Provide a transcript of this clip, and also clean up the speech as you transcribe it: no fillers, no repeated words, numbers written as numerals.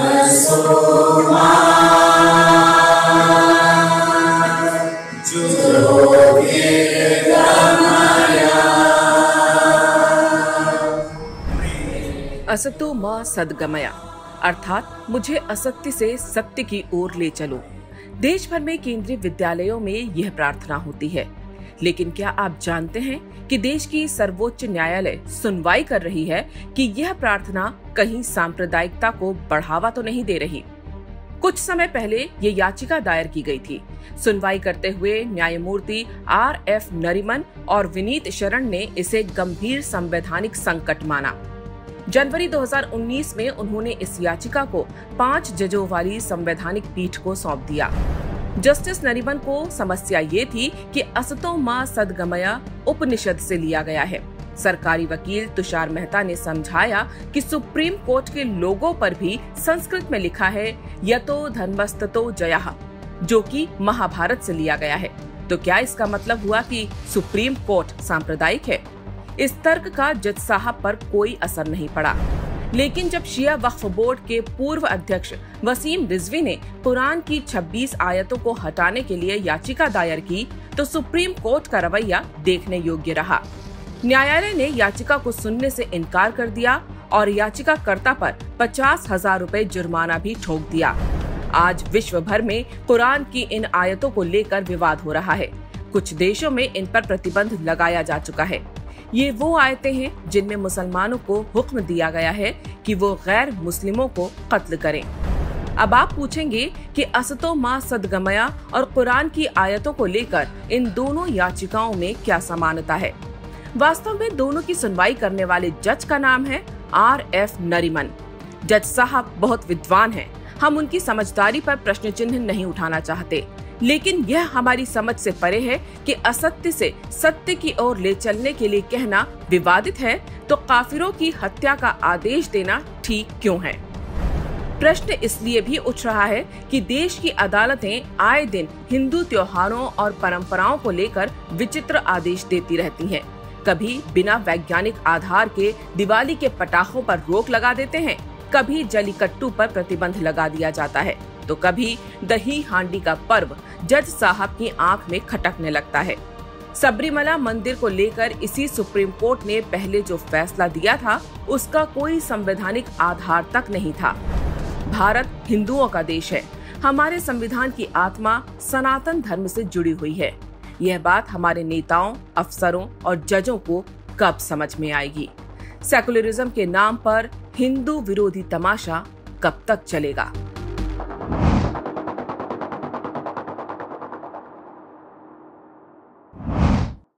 असतो मा सद्गमया, अर्थात मुझे असत्य से सत्य की ओर ले चलो। देश भर में केंद्रीय विद्यालयों में यह प्रार्थना होती है। लेकिन क्या आप जानते हैं कि देश की सर्वोच्च न्यायालय सुनवाई कर रही है कि यह प्रार्थना कहीं सांप्रदायिकता को बढ़ावा तो नहीं दे रही। कुछ समय पहले ये याचिका दायर की गई थी। सुनवाई करते हुए न्यायमूर्ति RF नरीमन और विनीत शरण ने इसे गंभीर संवैधानिक संकट माना। जनवरी 2019 में उन्होंने इस याचिका को 5 जजों वाली संवैधानिक पीठ को सौंप दिया। जस्टिस नरीमन को समस्या ये थी कि असतो मा सद्गमया उपनिषद से लिया गया है। सरकारी वकील तुषार मेहता ने समझाया कि सुप्रीम कोर्ट के लोगो पर भी संस्कृत में लिखा है यतो धर्मस्ततो जयः, जो कि महाभारत से लिया गया है। तो क्या इसका मतलब हुआ कि सुप्रीम कोर्ट सांप्रदायिक है? इस तर्क का जज साहब पर कोई असर नहीं पड़ा। लेकिन जब शिया वक्फ बोर्ड के पूर्व अध्यक्ष वसीम रिजवी ने कुरान की 26 आयतों को हटाने के लिए याचिका दायर की, तो सुप्रीम कोर्ट का रवैया देखने योग्य रहा। न्यायालय ने याचिका को सुनने से इनकार कर दिया और याचिकाकर्ता पर 50,000 रुपए जुर्माना भी ठोक दिया। आज विश्व भर में कुरान की इन आयतों को लेकर विवाद हो रहा है। कुछ देशों में इन पर प्रतिबंध लगाया जा चुका है। ये वो आयतें हैं जिनमें मुसलमानों को हुक्म दिया गया है कि वो गैर मुस्लिमों को कत्ल करें। अब आप पूछेंगे कि असतो मा सद्गमया और कुरान की आयतों को लेकर इन दोनों याचिकाओं में क्या समानता है? वास्तव में दोनों की सुनवाई करने वाले जज का नाम है RF नरीमन। जज साहब बहुत विद्वान हैं। हम उनकी समझदारी पर प्रश्न चिन्ह नहीं उठाना चाहते, लेकिन यह हमारी समझ से परे है कि असत्य से सत्य की ओर ले चलने के लिए कहना विवादित है, तो काफिरों की हत्या का आदेश देना ठीक क्यों है? प्रश्न इसलिए भी उठ रहा है कि देश की अदालतें आए दिन हिंदू त्योहारों और परंपराओं को लेकर विचित्र आदेश देती रहती हैं। कभी बिना वैज्ञानिक आधार के दिवाली के पटाखों पर रोक लगा देते हैं, कभी जलीकट्टू पर प्रतिबंध लगा दिया जाता है, तो कभी दही हांडी का पर्व जज साहब की आंख में खटकने लगता है। सबरीमला मंदिर को लेकर इसी सुप्रीम कोर्ट ने पहले जो फैसला दिया था, उसका कोई संवैधानिक आधार तक नहीं था। भारत हिंदुओं का देश है। हमारे संविधान की आत्मा सनातन धर्म से जुड़ी हुई है। यह बात हमारे नेताओं, अफसरों और जजों को कब समझ में आएगी? सेकुलरिज्म के नाम पर हिंदू विरोधी तमाशा कब तक चलेगा?